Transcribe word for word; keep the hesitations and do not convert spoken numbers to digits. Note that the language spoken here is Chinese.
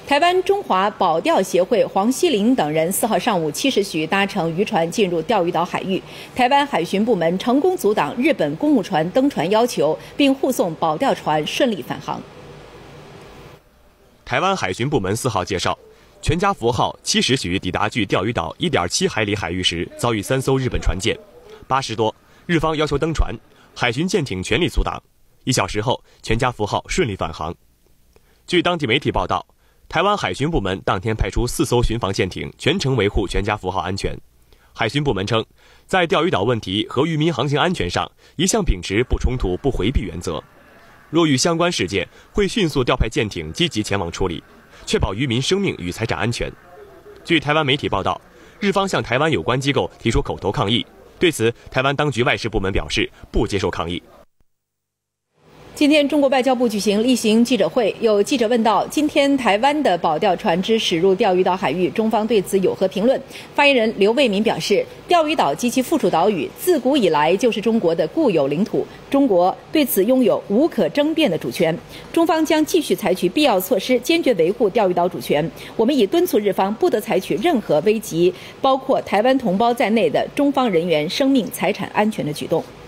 台湾中华保钓协会黄希林等人四号上午七时许搭乘渔船进入钓鱼岛海域，台湾海巡部门成功阻挡日本公务船登船要求，并护送保钓船顺利返航。 台湾海巡部门四号介绍，全家福号七时许抵达距钓鱼岛一点七海里海域时，遭遇三艘日本船舰，八时多，日方要求登船，海巡舰艇全力阻挡。一小时后，全家福号顺利返航。据当地媒体报道，台湾海巡部门当天派出四艘巡防舰艇，全程维护全家福号安全。海巡部门称，在钓鱼岛问题和渔民航行安全上，一向秉持不冲突、不回避原则。若遇相关事件，会迅速调派舰艇积极前往处理，确保渔民生命与财产安全。据台湾媒体报道，日方向台湾有关机构提出口头抗议，对此，台湾当局外事部门表示不接受抗议。 今天，中国外交部举行例行记者会，有记者问到，今天台湾的保钓船只驶入钓鱼岛海域，中方对此有何评论？发言人刘卫民表示，钓鱼岛及其附属岛屿自古以来就是中国的固有领土，中国对此拥有无可争辩的主权。中方将继续采取必要措施，坚决维护钓鱼岛主权。我们已敦促日方不得采取任何危及包括台湾同胞在内的中方人员生命财产安全的举动。